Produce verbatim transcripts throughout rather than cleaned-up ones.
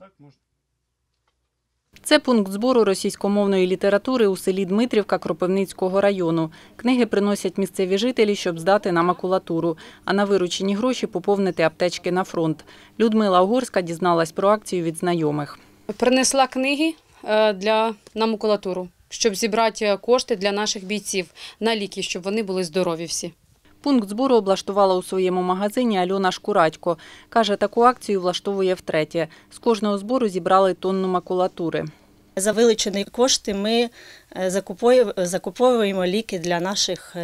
Це пункт збору російськомовної літератури у селі Дмитрівка Кропивницького району. Книги приносять місцеві жителі, щоб здати на макулатуру, а на виручені гроші поповнити аптечки на фронт. Людмила Угорська дізналась про акцію від знайомих. Принесла книги для, на макулатуру, щоб зібрати кошти для наших бійців на ліки, щоб вони були здорові всі. Пункт збору облаштувала у своєму магазині Альона Шкурадько. Каже, таку акцію влаштовує втретє. З кожного збору зібрали тонну макулатури. За вилучені кошти ми закуповуємо ліки для наших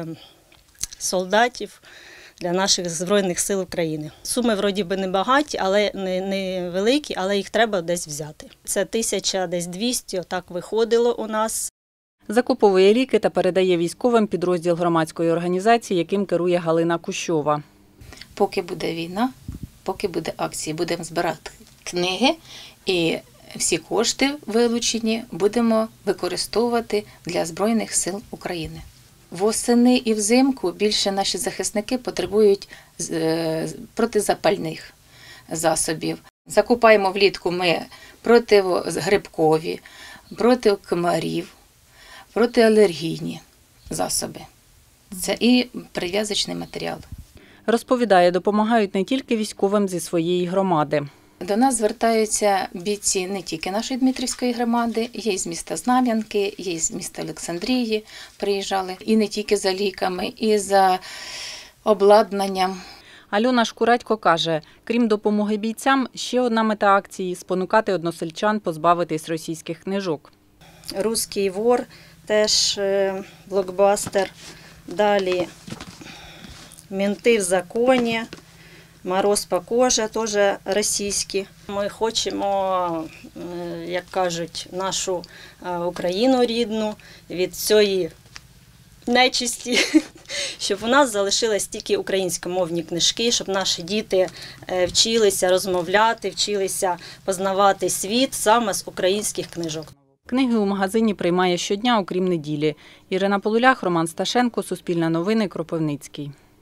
солдатів, для наших Збройних сил України. Суми вроді би не багаті, але не, не великі, але їх треба десь взяти. Це тисяча, десь двісті, отак виходило у нас. Закуповує ліки та передає військовим підрозділ громадської організації, яким керує Галина Кущова. Поки буде війна, поки буде акції, будемо збирати книги і всі кошти вилучені будемо використовувати для Збройних сил України. Восени і взимку більше наші захисники потребують протизапальних засобів. Закупаємо влітку ми протигрибкові, проти комарів, протиалергійні засоби. Це і перев'язочний матеріал. Розповідає, допомагають не тільки військовим зі своєї громади. До нас звертаються бійці не тільки нашої Дмитрівської громади, є з міста Знам'янки, є з міста Олександрії, приїжджали. І не тільки за ліками, і за обладнанням. Альона Шкурадько каже, крім допомоги бійцям, ще одна мета акції – спонукати односельчан позбавитись російських книжок. «Руський вор» – теж блокбастер. Далі «Менти в законі», «Мороз по кожі» – теж російські. Ми хочемо, як кажуть, нашу Україну рідну від цієї нечисті, щоб у нас залишились тільки українськомовні книжки, щоб наші діти вчилися розмовляти, вчилися познавати світ саме з українських книжок. Книги у магазині приймає щодня, окрім неділі. Ірина Полулях, Роман Сташенко, Суспільне новини, Кропивницький.